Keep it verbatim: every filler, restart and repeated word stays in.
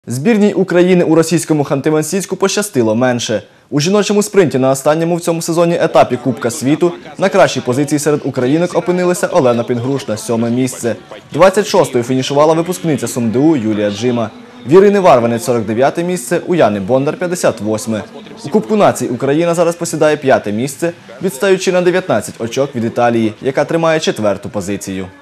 Збірній України у російському Ханти-Мансійську пощастило менше. У жіночому спринті на останньому в цьому сезоні етапі Кубка світу на кращій позиції серед українок опинилася Олена Пінгруш на сьоме місце. двадцять шостою фінішувала випускниця СумДУ Юлія Джима. В Ірини Варванець сорок дев'яте місце, у Яни Бондар п'ятдесят восьме. У Кубку націй Україна зараз посідає п'яте місце, відстаючи на дев'ятнадцять очок від Італії, яка тримає четверту позицію.